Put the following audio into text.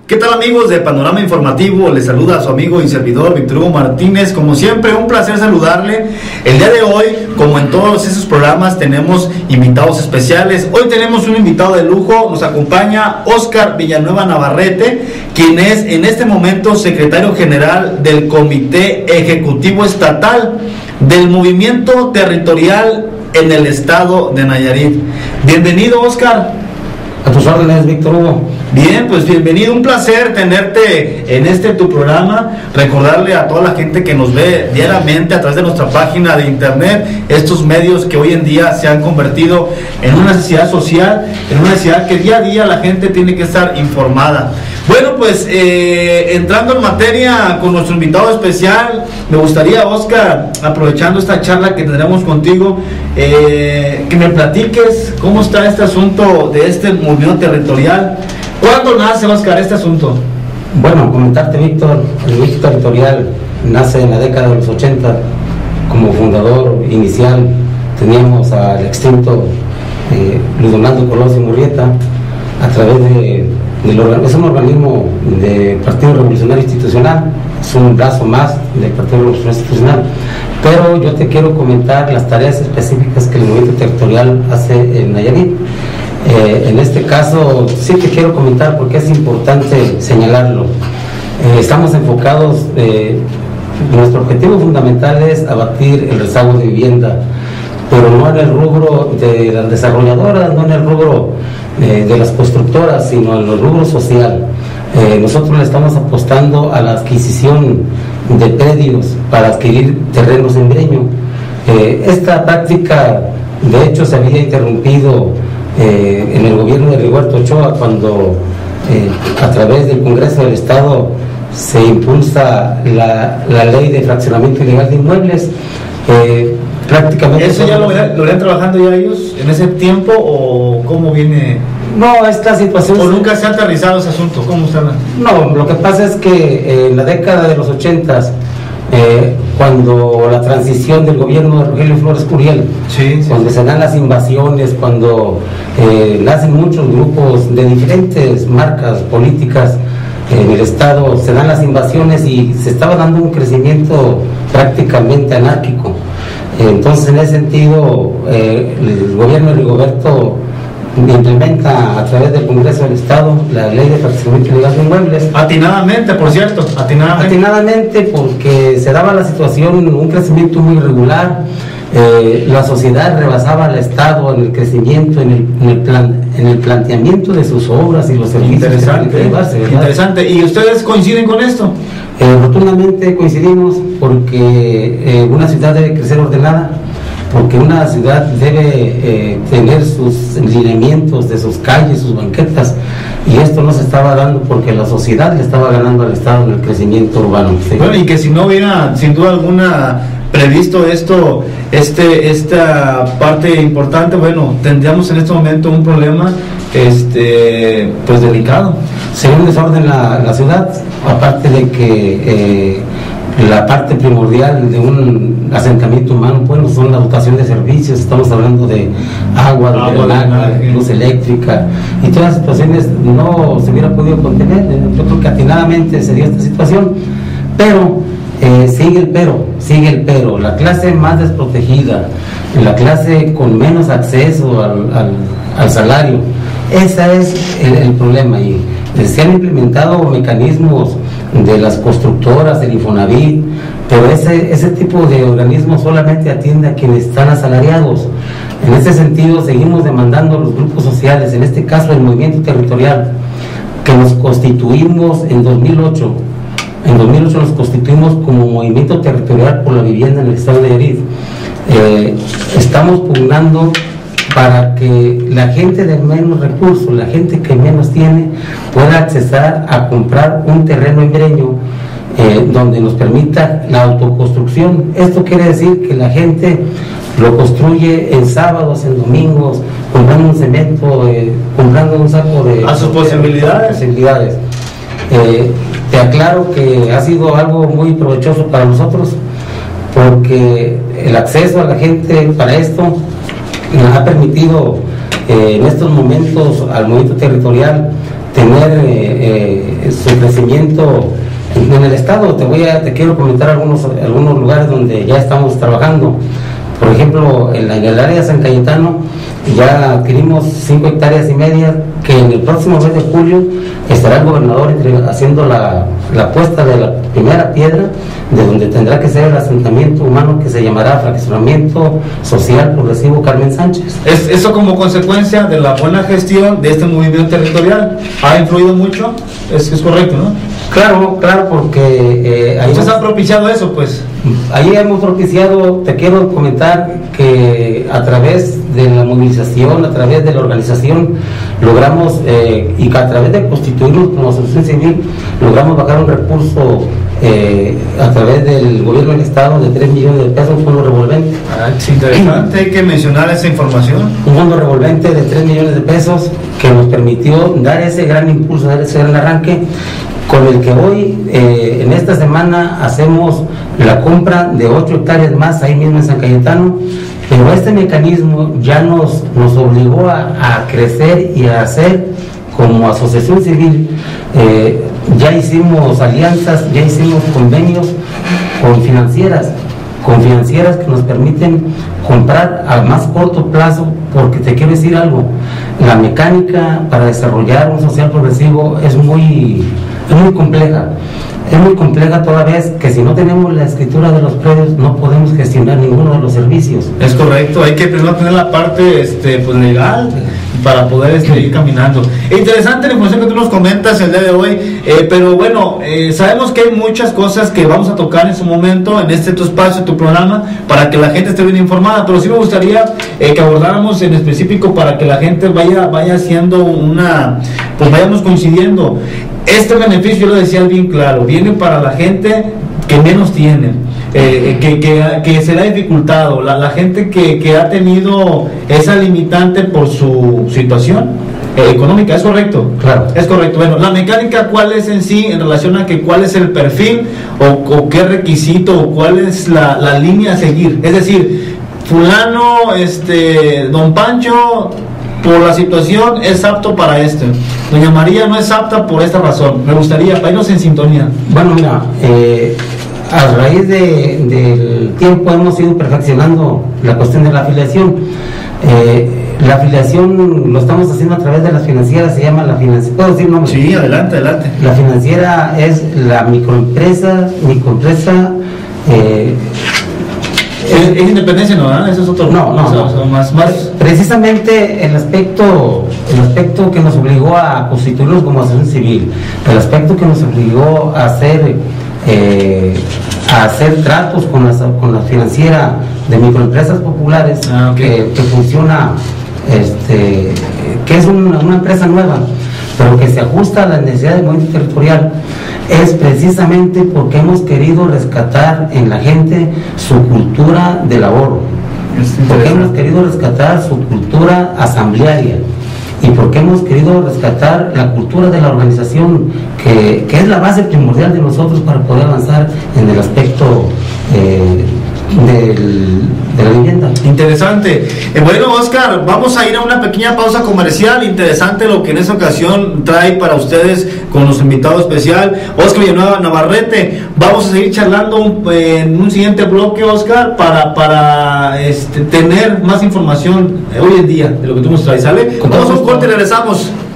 ¿Qué tal, amigos de Panorama Informativo? Les saluda a su amigo y servidor Víctor Hugo Martínez. Como siempre, un placer saludarle. El día de hoy, como en todos esos programas, tenemos invitados especiales. Hoy tenemos un invitado de lujo. Nos acompaña Óscar Villanueva Navarrete, quien es en este momento secretario general del Comité Ejecutivo Estatal del Movimiento Territorial en el estado de Nayarit. Bienvenido, Óscar. A tus órdenes, Víctor Hugo. Bien, pues bienvenido, un placer tenerte en tu programa. Recordarle a toda la gente que nos ve diariamente a través de nuestra página de internet, estos medios que hoy en día se han convertido en una necesidad social, en una necesidad que día a día la gente tiene que estar informada. Bueno, pues entrando en materia con nuestro invitado especial, me gustaría, Óscar, aprovechando esta charla que tendremos contigo, que me platiques cómo está este asunto de este movimiento territorial. ¿Cuándo nace, Óscar, este asunto? Bueno, comentarte, Víctor, el movimiento territorial nace en la década de los 80. Como fundador inicial teníamos al extinto Luis Donaldo Colosio Murrieta, a través es un organismo del Partido Revolucionario Institucional, es un brazo más del Partido Revolucionario Institucional, pero yo te quiero comentar las tareas específicas que el movimiento territorial hace en Nayarit. En este caso sí te quiero comentar porque es importante señalarlo. Estamos enfocados, nuestro objetivo fundamental es abatir el rezago de vivienda, pero no en el rubro de las desarrolladoras, no en el rubro de las constructoras, sino en el rubro social. Nosotros le estamos apostando a la adquisición de predios para adquirir terrenos en breño. Esta práctica, de hecho, se había interrumpido en el gobierno de Rigoberto Ochoa, cuando a través del Congreso del Estado se impulsa la ley de fraccionamiento ilegal de inmuebles. Prácticamente ¿eso ya lo venían trabajando ya ellos en ese tiempo o cómo viene? No, esta situación... ¿O nunca se ha aterrizado ese asunto? ¿Cómo está? No, lo que pasa es que en la década de los 80s, cuando la transición del gobierno de Rogelio Flores Curiel, cuando se dan las invasiones, cuando nacen muchos grupos de diferentes marcas políticas en el estado, se dan las invasiones y se estaba dando un crecimiento prácticamente anárquico. Entonces, en ese sentido, el gobierno de Rigoberto implementa a través del Congreso del Estado la ley de fraccionamiento ilegal de inmuebles. Atinadamente, por cierto, atinadamente porque se daba la situación, un crecimiento muy irregular. La sociedad rebasaba al Estado en el crecimiento, en el planteamiento de sus obras y los servicios. Interesante. ¿Y ustedes coinciden con esto? Rotundamente coincidimos, porque una ciudad debe crecer ordenada, porque una ciudad debe tener sus lineamientos de sus calles, sus banquetas, y esto no se estaba dando porque la sociedad le estaba ganando al Estado en el crecimiento urbano. ¿Sí? Bueno, y que si no hubiera sin duda alguna previsto esto, esta parte importante, bueno, tendríamos en este momento un problema pues delicado. Sería un desorden la ciudad, aparte de que la parte primordial de un asentamiento humano, bueno, son la dotación de servicios. Estamos hablando de agua, de luz eléctrica, y todas las situaciones no se hubiera podido contener. Yo creo que atinadamente se dio esta situación, pero sigue el pero. La clase más desprotegida, la clase con menos acceso al salario, ese es el problema. Y se han implementado mecanismos de las constructoras, del Infonavit, pero ese tipo de organismos solamente atiende a quienes están asalariados. En ese sentido, seguimos demandando a los grupos sociales, en este caso el movimiento territorial, que nos constituimos en 2008. En 2008 nos constituimos como movimiento territorial por la vivienda en el estado de Nayarit. Estamos pugnando para que la gente de menos recursos, la gente que menos tiene, pueda accesar a comprar un terreno en breño donde nos permita la autoconstrucción. Esto quiere decir que la gente lo construye en sábados, en domingos, comprando un cemento, comprando un saco de... A sus posibilidades. Te aclaro que ha sido algo muy provechoso para nosotros, porque el acceso a la gente para esto nos ha permitido en estos momentos al movimiento territorial tener su crecimiento en el estado. Te quiero comentar algunos lugares donde ya estamos trabajando. Por ejemplo, en el área de San Cayetano ya adquirimos 5,5 hectáreas, que en el próximo mes de julio estará el gobernador haciendo la puesta de la primera piedra, de donde tendrá que ser el asentamiento humano que se llamará Fraccionamiento Social Progresivo Carmen Sánchez. Eso como consecuencia de la buena gestión de este movimiento territorial ha influido mucho, es correcto, ¿no? Claro, porque ahí se ha propiciado eso, pues. Ahí hemos propiciado, te quiero comentar que a través de la movilización, a través de la organización, logramos, y que a través de constituirnos como asociación civil, logramos bajar un recurso a través del gobierno del estado de 3 millones de pesos, un fondo revolvente. Es interesante, hay que mencionar esa información. Un fondo revolvente de 3 millones de pesos que nos permitió dar ese gran impulso, dar ese gran arranque, con el que hoy, en esta semana, hacemos la compra de 8 hectáreas más ahí mismo en San Cayetano, pero este mecanismo ya nos obligó a crecer y a hacer como asociación civil. Ya hicimos alianzas, ya hicimos convenios con financieras que nos permiten comprar a más corto plazo, porque te quiero decir algo, la mecánica para desarrollar un social progresivo es muy compleja. Es muy compleja toda vez que si no tenemos la escritura de los predios no podemos gestionar ninguno de los servicios. Es correcto, hay que primero tener la parte pues legal para poder ir caminando. Interesante la información que tú nos comentas el día de hoy, pero bueno, sabemos que hay muchas cosas que vamos a tocar en su momento en tu espacio, tu programa, para que la gente esté bien informada, pero sí me gustaría que abordáramos en específico para que la gente vaya haciendo pues vayamos coincidiendo. Este beneficio, yo lo decía bien claro, viene para la gente que menos tiene, que se le ha dificultado, la gente que ha tenido esa limitante por su situación económica. ¿Es correcto? Claro. Es correcto. Bueno, la mecánica, ¿cuál es en sí en relación a que cuál es el perfil o qué requisito o cuál es la línea a seguir? Es decir, fulano, don Pancho, por la situación es apto para esto, doña María no es apta por esta razón. Me gustaría para irnos en sintonía. Bueno, mira, a raíz del tiempo hemos ido perfeccionando la cuestión de la afiliación. La afiliación lo estamos haciendo a través de las financieras, se llama la financiera. ¿Puedo decir nombre? Sí, adelante. La financiera es la microempresa. Es independencia, ¿no? Eso es otro. No. Más. Precisamente el aspecto que nos obligó a constituirnos como asociación civil, el aspecto que nos obligó a hacer tratos con la financiera de microempresas populares, que funciona, que es una empresa nueva, pero que se ajusta a las necesidades del movimiento territorial, es precisamente porque hemos querido rescatar en la gente su cultura del ahorro, porque hemos querido rescatar su cultura asamblearia y porque hemos querido rescatar la cultura de la organización, que es la base primordial de nosotros para poder avanzar en el aspecto de la vivienda. Interesante. Bueno, Oscar, vamos a ir a una pequeña pausa comercial. Interesante lo que en esta ocasión trae para ustedes con nuestro invitado especial, Oscar Villanueva Navarrete. Vamos a seguir charlando en un siguiente bloque, Oscar, para tener más información hoy en día de lo que tú nos traes, ¿sale? Vamos a un corte y regresamos.